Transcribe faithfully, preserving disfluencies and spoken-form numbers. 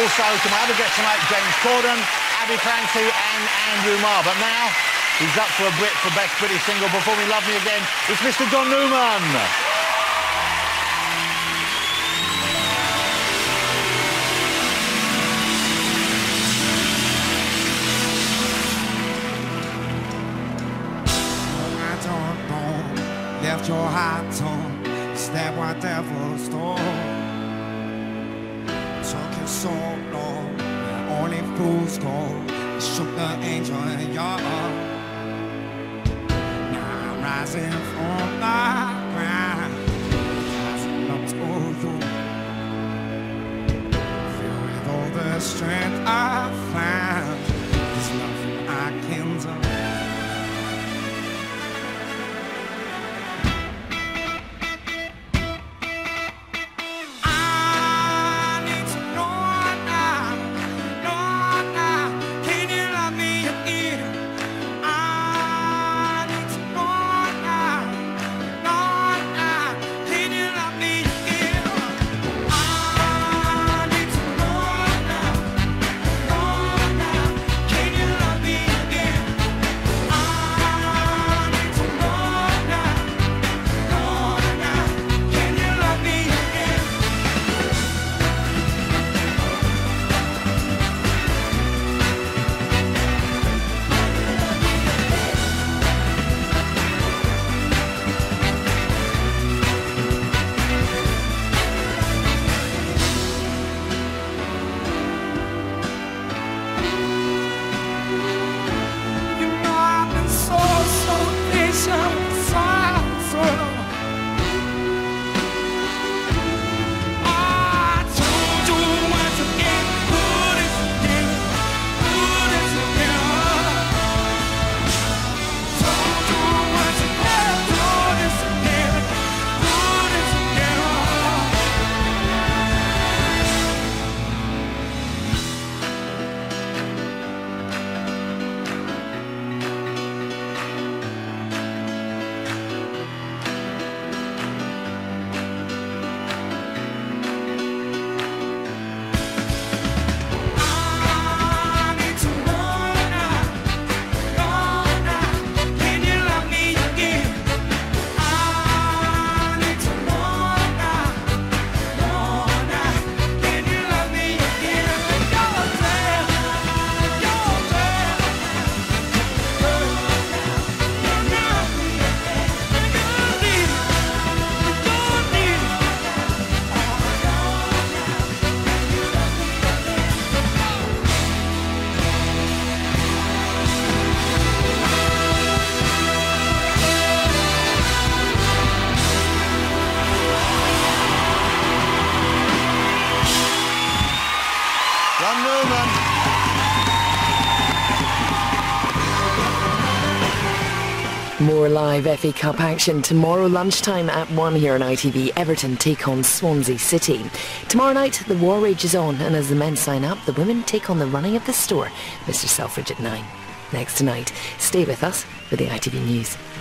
also to my other guests tonight, James Corden, Abbey Clancy and Andrew Marr. But now, he's up for a Brit for Best British Single performing Love Me Again. It's Mister John Newman. Left your heart torn, stabbed what devil stole. Took you so long, where only fools go. You shook the angel in your heart. Now I'm rising from the ground, rising up to you. Filled with all the strength I found, there's nothing I can do. More live F A Cup action tomorrow lunchtime at one here on I T V. Everton take on Swansea City. Tomorrow night the war rages on, and as the men sign up, the women take on the running of the store. Mister Selfridge at nine. Next tonight, stay with us for the I T V News.